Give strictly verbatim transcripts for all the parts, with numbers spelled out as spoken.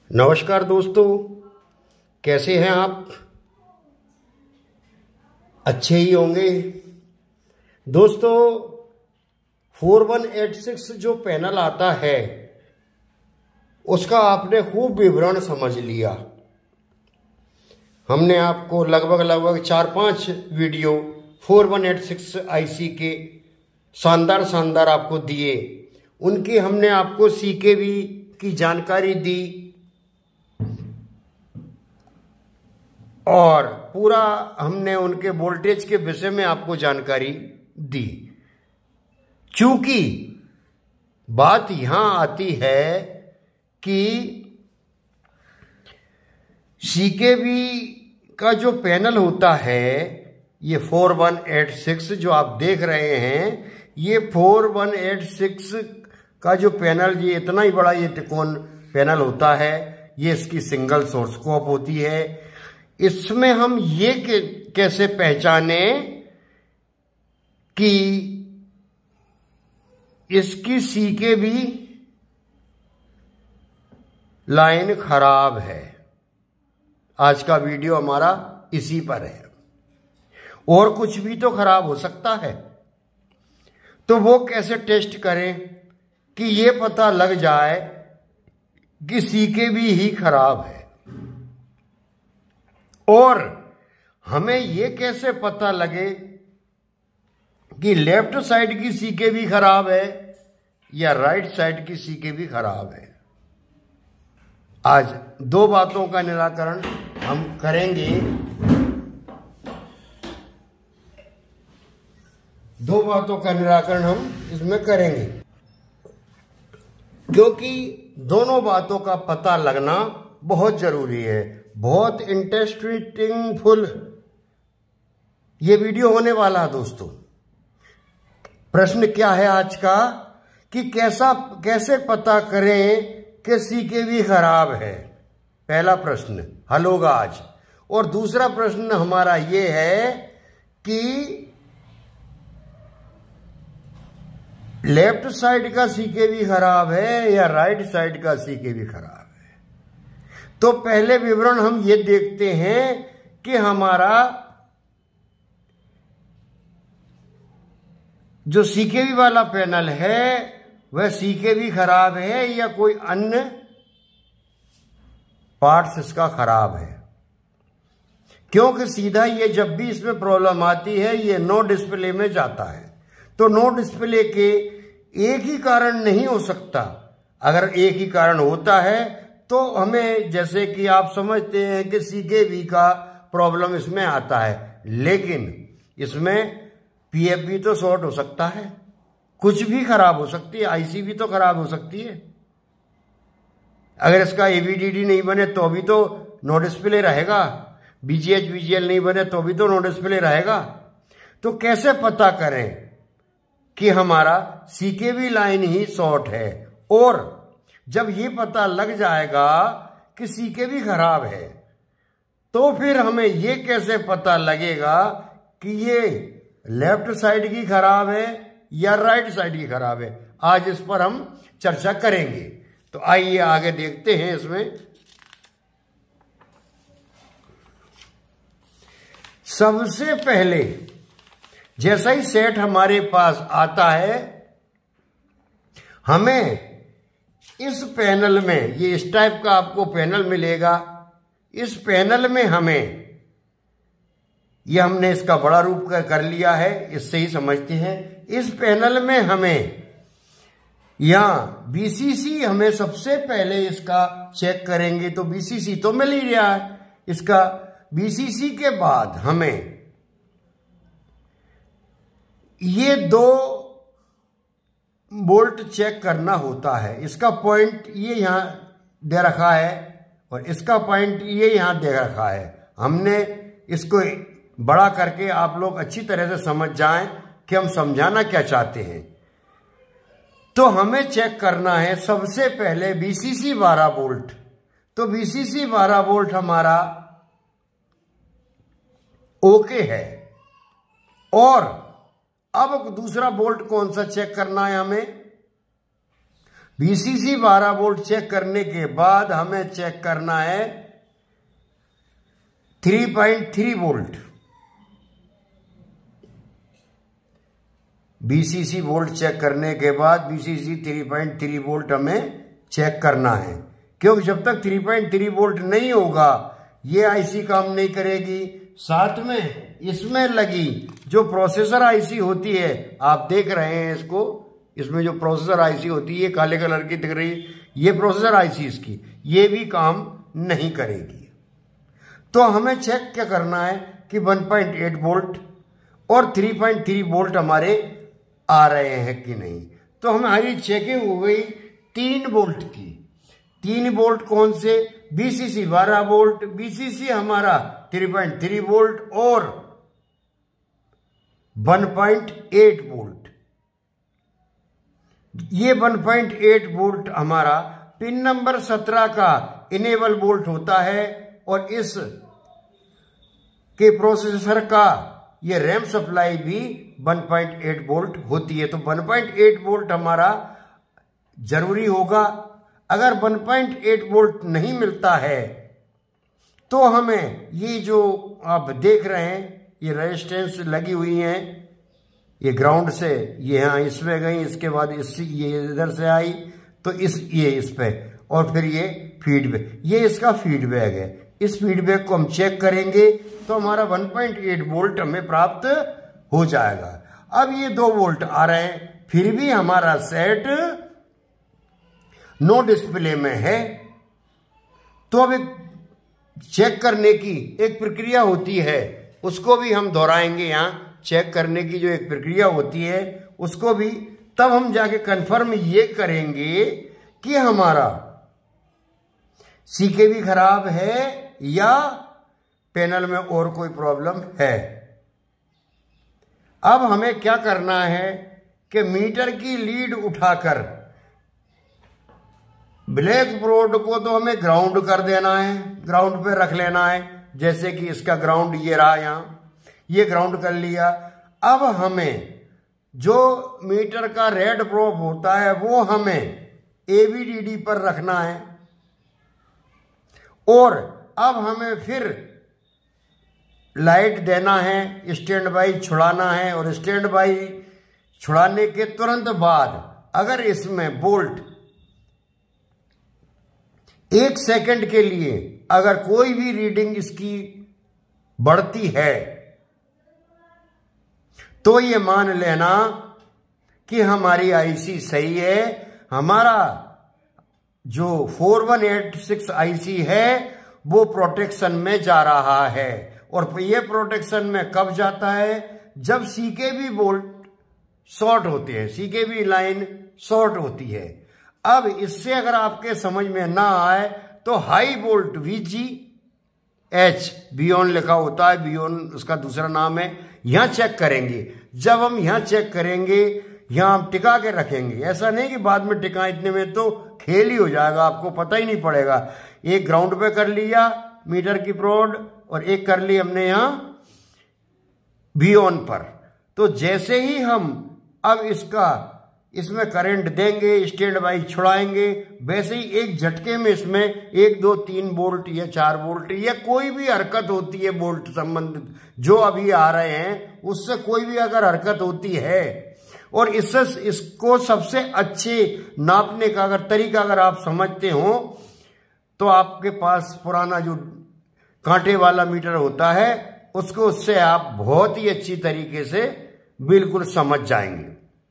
नमस्कार दोस्तों, कैसे हैं आप? अच्छे ही होंगे। दोस्तों, फोर वन एट सिक्स जो पैनल आता है उसका आपने खूब विवरण समझ लिया। हमने आपको लगभग लगभग चार पांच video four one eight six IC के शानदार शानदार आपको दिए। उनकी हमने आपको सीकेवी की जानकारी दी और पूरा हमने उनके वोल्टेज के विषय में आपको जानकारी दी। चूंकि बात यहां आती है कि सीकेवी का जो पैनल होता है, ये फोर वन एट सिक्स जो आप देख रहे हैं, ये फोर वन एट सिक्स का जो पैनल, ये इतना ही बड़ा ये त्रिकोण पैनल होता है। ये इसकी सिंगल सोर्स स्कोप होती है। इसमें हम ये कैसे पहचाने कि इसकी सीकेवी लाइन खराब है? आज का वीडियो हमारा इसी पर है। और कुछ भी तो खराब हो सकता है, तो वो कैसे टेस्ट करें कि ये पता लग जाए कि सीकेवी ही खराब है। और हमें ये कैसे पता लगे कि लेफ्ट साइड की सीकेवी खराब है या राइट साइड की सीकेवी खराब है? आज दो बातों का निराकरण हम करेंगे। दो बातों का निराकरण हम इसमें करेंगे, क्योंकि दोनों बातों का पता लगना बहुत जरूरी है। बहुत इंटरेस्टिंग फुल ये वीडियो होने वाला है दोस्तों। प्रश्न क्या है आज का कि कैसा कैसे पता करें कि सीकेवी खराब है? पहला प्रश्न हल होगा आज। और दूसरा प्रश्न हमारा ये है कि लेफ्ट साइड का सीकेवी खराब है या राइट साइड का सीकेवी खराब है। तो पहले विवरण हम ये देखते हैं कि हमारा जो सीकेवी वाला पैनल है वह सीकेवी खराब है या कोई अन्य पार्ट्स इसका खराब है। क्योंकि सीधा ये जब भी इसमें प्रॉब्लम आती है ये नो डिस्प्ले में जाता है। तो नो डिस्प्ले के एक ही कारण नहीं हो सकता। अगर एक ही कारण होता है तो हमें, जैसे कि आप समझते हैं कि सीकेवी का प्रॉब्लम इसमें आता है, लेकिन इसमें पीएफ भी तो शॉर्ट हो सकता है, कुछ भी खराब हो सकती है, आईसी भी तो खराब हो सकती है। अगर इसका एवीडीडी नहीं बने तो भी तो नो डिस्प्ले रहेगा, बीजीएच बीजीएल नहीं बने तो भी तो नो डिस्प्ले रहेगा। तो कैसे पता करें कि हमारा सीकेवी लाइन ही शॉर्ट है? और जब ये पता लग जाएगा कि सीकेवी खराब है, तो फिर हमें ये कैसे पता लगेगा कि ये लेफ्ट साइड की खराब है या राइट साइड की खराब है? आज इस पर हम चर्चा करेंगे। तो आइए आगे देखते हैं। इसमें सबसे पहले जैसा ही सेट हमारे पास आता है, हमें इस पैनल में, ये इस टाइप का आपको पैनल मिलेगा। इस पैनल में हमें, ये हमने इसका बड़ा रूप कर, कर लिया है, इससे ही समझते हैं। इस पैनल में हमें यहां बीसीसी, हमें सबसे पहले इसका चेक करेंगे तो बीसीसी तो मिल ही रहा है इसका। बीसीसी के बाद हमें ये दो बोल्ट चेक करना होता है। इसका पॉइंट ये यहां दे रखा है और इसका पॉइंट ये यहां दे रखा है। हमने इसको बड़ा करके आप लोग अच्छी तरह से समझ जाएं कि हम समझाना क्या चाहते हैं। तो हमें चेक करना है सबसे पहले बीसीसी बारह वोल्ट। तो बीसीसी बारह वोल्ट हमारा ओके है। और अब दूसरा बोल्ट कौन सा चेक करना है हमें? वीसीसी बारह वोल्ट चेक करने के बाद हमें चेक करना है three point three volt. VCC volt check करने के बाद VCC three point three volt हमें चेक करना है, क्योंकि जब तक थ्री पॉइंट थ्री वोल्ट नहीं होगा ये आईसी काम नहीं करेगी। साथ में इसमें लगी जो प्रोसेसर आईसी होती है, आप देख रहे हैं इसको, इसमें जो प्रोसेसर आईसी होती है काले कलर की दिख रही, ये प्रोसेसर आईसी इसकी, ये भी काम नहीं करेगी। तो हमें चेक क्या करना है कि वन पॉइंट एट वोल्ट और थ्री पॉइंट थ्री वोल्ट हमारे आ रहे हैं कि नहीं। तो हमारी चेकिंग हो गई तीन वोल्ट की। तीन वोल्ट कौन से? वीसीसी बारह वोल्ट, वीसीसी हमारा थ्री पॉइंट थ्री वोल्ट और वन पॉइंट एट वोल्ट। ये वन पॉइंट एट वोल्ट हमारा पिन नंबर सत्रह का इनेबल वोल्ट होता है और इस के प्रोसेसर का ये रैम सप्लाई भी वन पॉइंट एट वोल्ट होती है। तो वन पॉइंट एट वोल्ट हमारा जरूरी होगा। अगर वन पॉइंट एट वोल्ट नहीं मिलता है तो हमें ये जो आप देख रहे हैं ये रेजिस्टेंस लगी हुई है, ये ग्राउंड से ये यहाँ इसमें गई, इसके बाद इस ये इधर से आई तो इस ये इस पे, और फिर ये फीडबैक, ये इसका फीडबैक है। इस फीडबैक को हम चेक करेंगे तो हमारा वन पॉइंट एट वोल्ट हमें प्राप्त हो जाएगा। अब ये दो वोल्ट आ रहे हैं, फिर भी हमारा सेट नो डिस्प्ले में है। तो अब एक चेक करने की एक प्रक्रिया होती है, उसको भी हम दोहराएंगे। यहां चेक करने की जो एक प्रक्रिया होती है उसको भी, तब हम जाके कंफर्म ये करेंगे कि हमारा सीके भी खराब है या पैनल में और कोई प्रॉब्लम है। अब हमें क्या करना है कि मीटर की लीड उठाकर ब्लैक बोर्ड को तो हमें ग्राउंड कर देना है, ग्राउंड पे रख लेना है। जैसे कि इसका ग्राउंड ये रहा, यहां ये ग्राउंड कर लिया। अब हमें जो मीटर का रेड प्रोब होता है वो हमें एवीडीडी पर रखना है और अब हमें फिर लाइट देना है, स्टैंड बाई छुड़ाना है और स्टैंड बाई छुड़ाने के तुरंत बाद अगर इसमें बोल्ट एक सेकंड के लिए अगर कोई भी रीडिंग इसकी बढ़ती है तो ये मान लेना कि हमारी आईसी सही है। हमारा जो four one eight six IC है वो प्रोटेक्शन में जा रहा है। और ये प्रोटेक्शन में कब जाता है? जब सीकेबी बोल्ट शॉर्ट होते हैं, सीकेबी लाइन शॉर्ट होती है। अब इससे अगर आपके समझ में ना आए तो हाई वोल्ट वीजी एच बियॉन लिखा होता है, बियॉन उसका दूसरा नाम है, यहां चेक करेंगे। जब हम यहां चेक करेंगे, यहां हम टिका के रखेंगे, ऐसा नहीं कि बाद में टिका, इतने में तो खेल ही हो जाएगा, आपको पता ही नहीं पड़ेगा। एक ग्राउंड पे कर लिया मीटर की प्रोड और एक कर ली हमने यहां बियॉन पर। तो जैसे ही हम अब इसका इसमें करंट देंगे, स्टैंड बाई छुड़ाएंगे, वैसे ही एक झटके में इसमें एक दो तीन वोल्ट या चार वोल्ट या कोई भी हरकत होती है वोल्ट संबंधित जो अभी आ रहे हैं उससे कोई भी अगर हरकत होती है, और इससे इसको सबसे अच्छे नापने का अगर तरीका अगर आप समझते हो तो आपके पास पुराना जो कांटे वाला मीटर होता है उसको, उससे आप बहुत ही अच्छी तरीके से बिल्कुल समझ जाएंगे।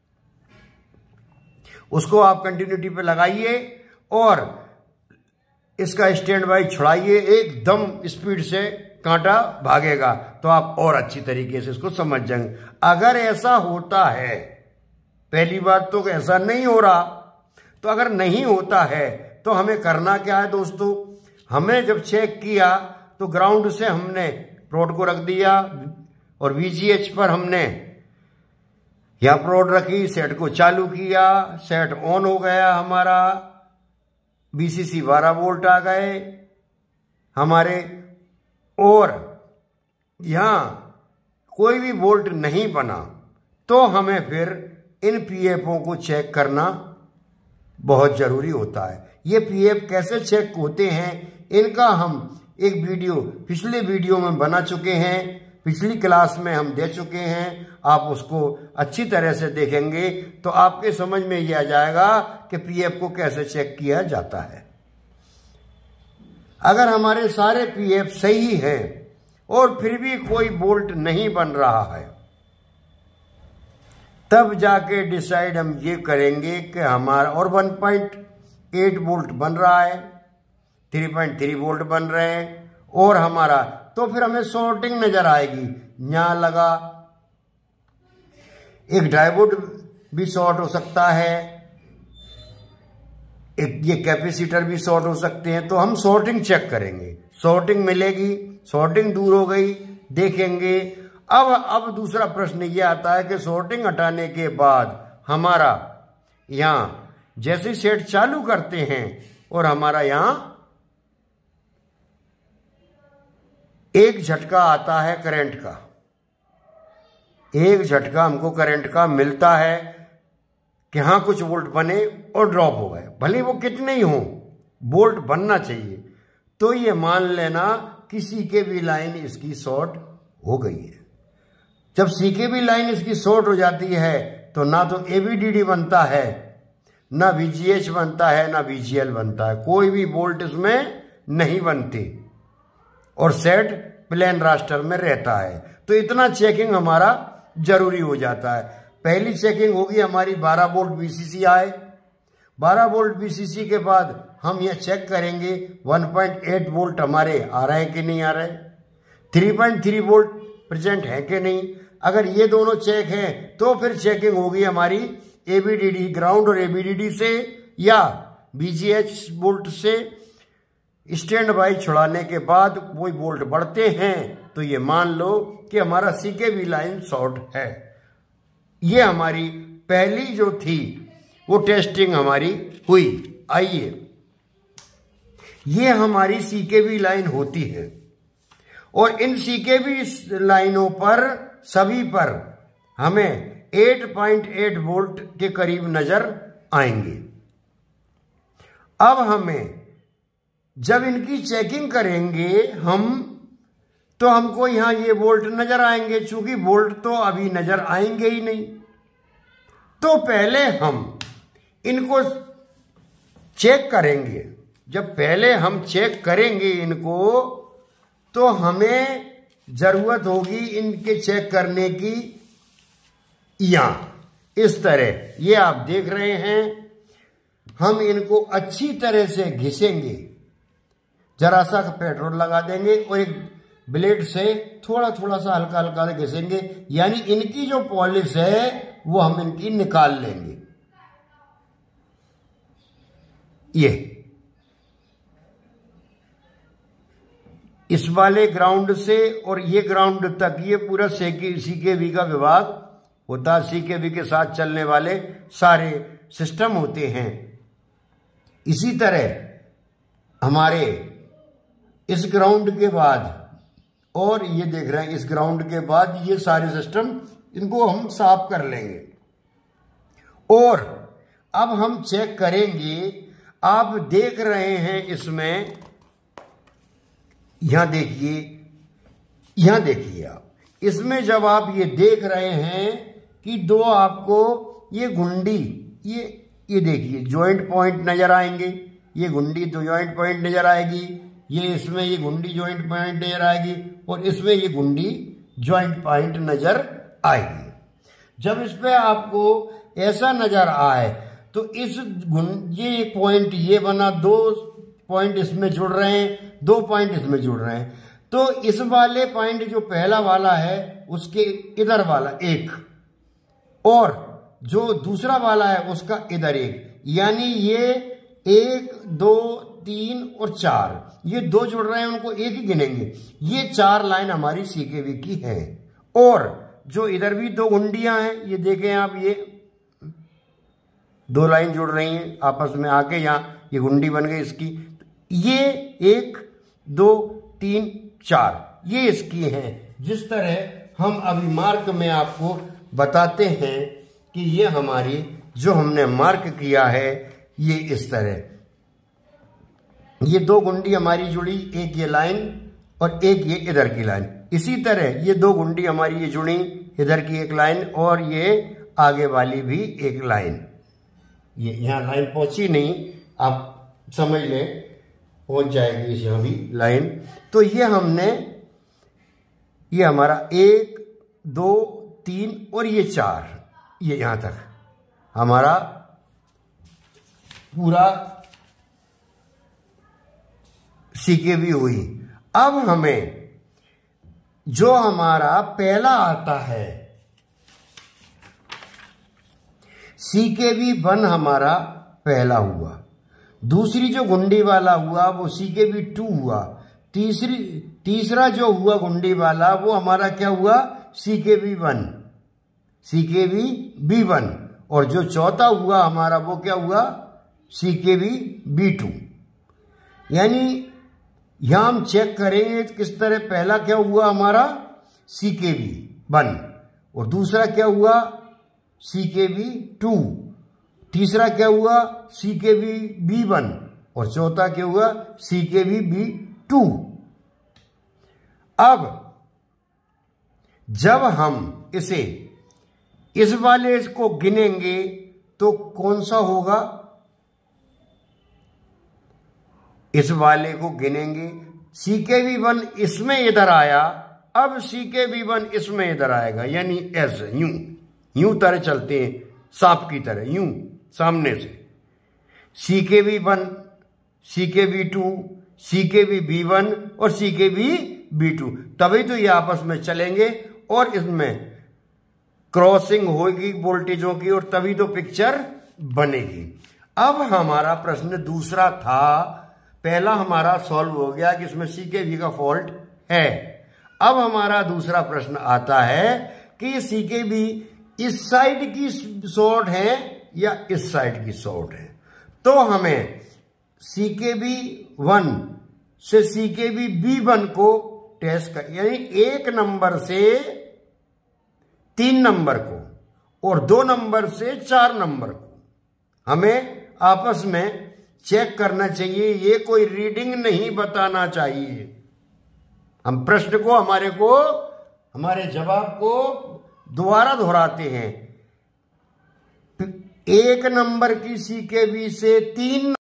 उसको आप कंटिन्यूटी पे लगाइए और इसका स्टैंड बाई छुड़ाइए, एकदम स्पीड से कांटा भागेगा तो आप और अच्छी तरीके से इसको समझ जाएंगे। अगर ऐसा होता है, पहली बात तो ऐसा नहीं हो रहा, तो अगर नहीं होता है तो हमें करना क्या है दोस्तों? हमें जब चेक किया तो ग्राउंड से हमने प्रोड को रख दिया और वीजीएच पर हमने यहां प्रोड रखी, सेट को चालू किया, सेट ऑन हो गया हमारा, बीसीसी बारह वोल्ट आ गए हमारे, और यहां कोई भी वोल्ट नहीं बना तो हमें फिर इन पीएफओ को चेक करना बहुत जरूरी होता है। ये पीएफ कैसे चेक होते हैं इनका हम एक वीडियो पिछले वीडियो में बना चुके हैं, पिछली क्लास में हम दे चुके हैं। आप उसको अच्छी तरह से देखेंगे तो आपके समझ में ये आ जाएगा कि पीएफ को कैसे चेक किया जाता है। अगर हमारे सारे पीएफ सही हैं और फिर भी कोई बोल्ट नहीं बन रहा है, तब जाके डिसाइड हम ये करेंगे कि हमारा और वन पॉइंट एट वोल्ट बन रहा है, थ्री पॉइंट थ्री वोल्ट बन रहे हैं और हमारा, तो फिर हमें शॉर्टिंग नजर आएगी। यहां लगा एक डायोड भी शॉर्ट हो सकता है, एक ये कैपेसिटर भी शॉर्ट हो सकते हैं, तो हम शॉर्टिंग चेक करेंगे। शॉर्टिंग मिलेगी, शॉर्टिंग दूर हो गई, देखेंगे। अब अब दूसरा प्रश्न ये आता है कि शॉर्टिंग हटाने के बाद हमारा यहां जैसे सेट चालू करते हैं और हमारा यहां एक झटका आता है करंट का, एक झटका हमको करंट का मिलता है कि हाँ कुछ वोल्ट बने और ड्रॉप हो गए, भले वो कितने ही हों, वोल्ट बनना चाहिए। तो ये मान लेना किसी के भी लाइन इसकी शॉर्ट हो गई है। जब सी के भी लाइन इसकी शॉर्ट हो जाती है तो ना तो एबीडीडी बनता है, ना वीजीएच बनता है, ना वीजीएल बनता है, कोई भी वोल्ट इसमें नहीं बनती और सेट प्लेन रास्टर में रहता है। तो इतना चेकिंग हमारा जरूरी हो जाता है। पहली चेकिंग होगी हमारी बारह वोल्ट वीसीसी आए, बारह वोल्ट वीसीसी के बाद हम ये चेक करेंगे वन पॉइंट एट वोल्ट हमारे आ रहे हैं कि नहीं आ रहे, three point three volt present है कि नहीं। अगर ये दोनों चेक हैं तो फिर चेकिंग होगी हमारी एबीडीडी ग्राउंड और एबीडीडी से या बीजीएच वोल्ट से। स्टैंड बाई छुड़ाने के बाद वो वोल्ट बढ़ते हैं तो ये मान लो कि हमारा सीकेबी लाइन शॉर्ट है। ये हमारी पहली जो थी वो टेस्टिंग हमारी हुई। आइए, ये हमारी सीकेबी लाइन होती है और इन सीकेबी लाइनों पर सभी पर हमें आठ पॉइंट आठ वोल्ट के करीब नजर आएंगे। अब हमें जब इनकी चेकिंग करेंगे हम तो हमको यहां ये वोल्ट नजर आएंगे, चूंकि वोल्ट तो अभी नजर आएंगे ही नहीं। तो पहले हम इनको चेक करेंगे। जब पहले हम चेक करेंगे इनको तो हमें जरूरत होगी इनके चेक करने की। यहां इस तरह ये आप देख रहे हैं, हम इनको अच्छी तरह से घिसेंगे, जरा सा पेट्रोल लगा देंगे और एक ब्लेड से थोड़ा थोड़ा सा हल्का हल्का घिसेंगे, यानी इनकी जो पॉलिश है वो हम इनकी निकाल लेंगे। ये इस वाले ग्राउंड से और ये ग्राउंड तक ये पूरा सीकेबी का विभाग होता है। सीकेबी के साथ चलने वाले सारे सिस्टम होते हैं। इसी तरह हमारे इस ग्राउंड के बाद और ये देख रहे हैं इस ग्राउंड के बाद ये सारे सिस्टम इनको हम साफ कर लेंगे और अब हम चेक करेंगे। आप देख रहे हैं इसमें, यहां देखिए, यहां देखिए आप इसमें जब आप ये देख रहे हैं कि दो आपको ये गुंडी ये ये देखिए जॉइंट पॉइंट नजर आएंगे, ये गुंडी दो जॉइंट पॉइंट नजर आएगी, ये इसमें ये गुंडी जॉइंट पॉइंट नजर आएगी और इसमें ये गुंडी जॉइंट पॉइंट नजर आएगी। जब इस पे आपको ऐसा नजर आए तो इस ये एक पॉइंट ये बना, दो पॉइंट इसमें जुड़ रहे हैं, दो पॉइंट इसमें जुड़ रहे हैं। तो इस वाले पॉइंट जो पहला वाला है उसके इधर वाला एक और जो दूसरा वाला है उसका इधर एक, यानी ये एक दो तीन और चार, ये दो जुड़ रहे हैं उनको एक ही गिनेंगे। ये चार लाइन हमारी सीकेबी की है और जो इधर भी दो गुंडियां हैं, ये देखें आप, ये दो लाइन जुड़ रही हैं आपस में आके, यहां ये गुंडी बन गई इसकी। ये एक दो तीन चार ये इसकी हैं। जिस तरह हम अभी मार्क में आपको बताते हैं कि ये हमारी जो हमने मार्क किया है ये इस तरह, ये दो गुंडी हमारी जुड़ी, एक ये लाइन और एक ये इधर की लाइन। इसी तरह ये दो गुंडी हमारी ये जुड़ी, इधर की एक लाइन और ये आगे वाली भी एक लाइन। ये यहाँ लाइन पहुंची नहीं, आप समझ लें पहुंच जाएगी इस यहाँ भी लाइन। तो ये हमने, ये हमारा एक दो तीन और ये चार, ये यहां तक हमारा पूरा सीके भी हुई। अब हमें जो हमारा पहला आता है सीके भी वन हमारा पहला हुआ, दूसरी जो गुंडी वाला हुआ वो सीके भी टू हुआ, तीसरी तीसरा जो हुआ गुंडी वाला वो हमारा क्या हुआ, सीके भी वन, सीके भी बी वन, और जो चौथा हुआ हमारा वो क्या हुआ, सीके भी बी टू। यानी यहां हम चेक करेंगे किस तरह, पहला क्या हुआ हमारा सीके भी वन, और दूसरा क्या हुआ सीके भी टू, तीसरा क्या हुआ सीके भी बी वन, और चौथा क्या हुआ सीके भी बी टू। अब जब हम इसे इस वाले को गिनेंगे तो कौन सा होगा, इस वाले को गिनेंगे, सीके भी वन इसमें इधर आया, अब सीके भी वन इसमें इधर आएगा, यानी ऐसे यूं यूं तरह चलते हैं सांप की तरह, यूं सामने से, सीके भी वन, सीके भी टू, सीके भी बी वन और सीके भी बी टू, तभी तो ये आपस में चलेंगे और इसमें क्रॉसिंग होगी वोल्टेजों की, और तभी तो पिक्चर बनेगी। अब हमारा प्रश्न दूसरा था, पहला हमारा सॉल्व हो गया कि इसमें सीके भी का फॉल्ट है। अब हमारा दूसरा प्रश्न आता है कि ये सीके भी इस साइड की शॉर्ट है या इस साइड की शॉर्ट है। तो हमें सीके भी वन से सीके भी बी वन को टेस्ट कर, यानी एक नंबर से तीन नंबर को और दो नंबर से चार नंबर को हमें आपस में चेक करना चाहिए। ये कोई रीडिंग नहीं बताना चाहिए। हम प्रश्न को, हमारे को, हमारे जवाब को दोबारा दोहराते हैं। एक नंबर की सीके बी से तीन